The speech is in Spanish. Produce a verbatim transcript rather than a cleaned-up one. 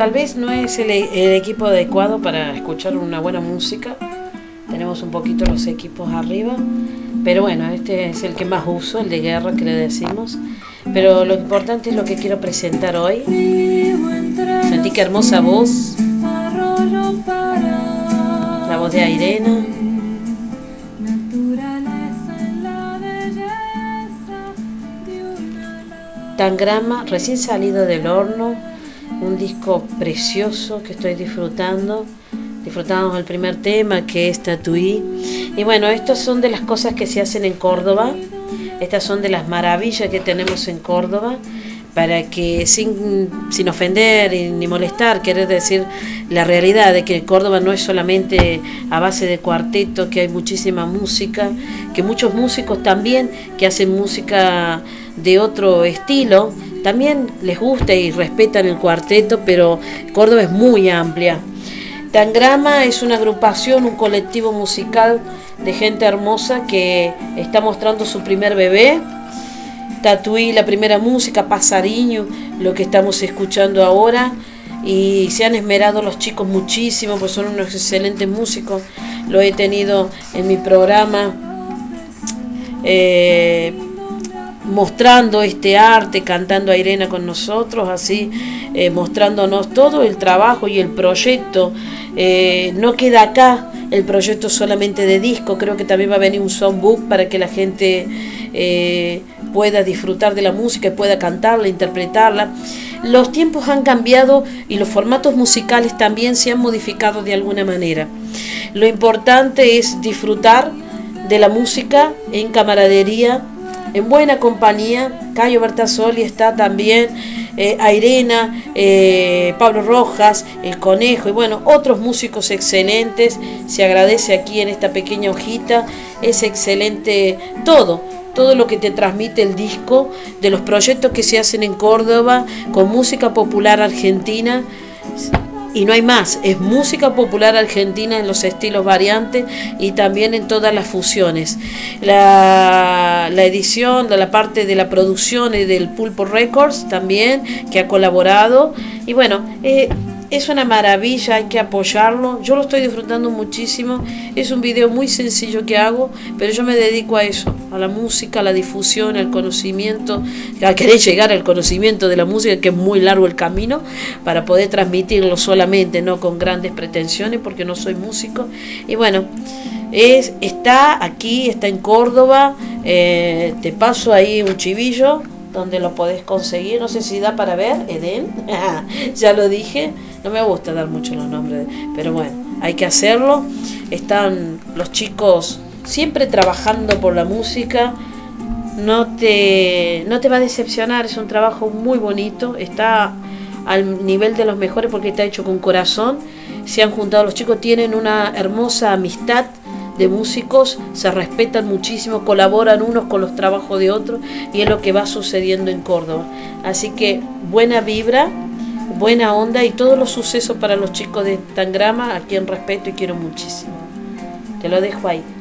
tal vez no es el, el equipo adecuado para escuchar una buena música. Tenemos un poquito los equipos arriba, pero bueno, este es el que más uso, el de guerra que le decimos. Pero lo importante es lo que quiero presentar hoy. Sentí que hermosa voz, la voz de Airena. Tangrama, recién salido del horno, un disco precioso que estoy disfrutando. Disfrutamos el primer tema, que es Tatuí. Y bueno, estas son de las cosas que se hacen en Córdoba. Estas son de las maravillas que tenemos en Córdoba, para que sin, sin ofender ni molestar, querer decir la realidad de que Córdoba no es solamente a base de cuarteto, que hay muchísima música, que muchos músicos también que hacen música de otro estilo, también les gusta y respetan el cuarteto, pero Córdoba es muy amplia. Tangrama es una agrupación, un colectivo musical de gente hermosa que está mostrando su primer bebé. Tatuí, la primera música, Pasariño, lo que estamos escuchando ahora. Y se han esmerado los chicos muchísimo, pues son unos excelentes músicos. Lo he tenido en mi programa, eh, mostrando este arte, cantando a Airena con nosotros, así, eh, mostrándonos todo el trabajo y el proyecto. Eh, no queda acá el proyecto solamente de disco, creo que también va a venir un songbook para que la gente eh, pueda disfrutar de la música y pueda cantarla, interpretarla. Los tiempos han cambiado y los formatos musicales también se han modificado de alguna manera. Lo importante es disfrutar de la música en camaradería, en buena compañía. Cayo Bertasoli está también, eh, Airena, eh, Pablo Rojas, El Conejo y bueno, otros músicos excelentes. Se agradece aquí en esta pequeña hojita, es excelente todo, todo lo que te transmite el disco, de los proyectos que se hacen en Córdoba con música popular argentina. Y no hay más, es música popular argentina en los estilos variantes y también en todas las fusiones. La, la edición, de la parte de la producción y del Pulpo Records también, que ha colaborado. Y bueno, eh, es una maravilla, hay que apoyarlo. Yo lo estoy disfrutando muchísimo. Es un video muy sencillo que hago, pero yo me dedico a eso, a la música, a la difusión, al conocimiento, a querer llegar al conocimiento de la música, que es muy largo el camino, para poder transmitirlo solamente, no con grandes pretensiones, porque no soy músico. Y bueno, es, está aquí, está en Córdoba. Eh, te paso ahí un chivillo donde lo podés conseguir, no sé si da para ver, Edén, ya lo dije, no me gusta dar mucho los nombres, pero bueno, hay que hacerlo. Están los chicos siempre trabajando por la música, no te, no te va a decepcionar, es un trabajo muy bonito, está al nivel de los mejores porque está hecho con corazón. Se han juntado los chicos, tienen una hermosa amistad de músicos, se respetan muchísimo, colaboran unos con los trabajos de otros y es lo que va sucediendo en Córdoba. Así que buena vibra, buena onda y todos los sucesos para los chicos de Tangrama, a quien respeto y quiero muchísimo. Te lo dejo ahí.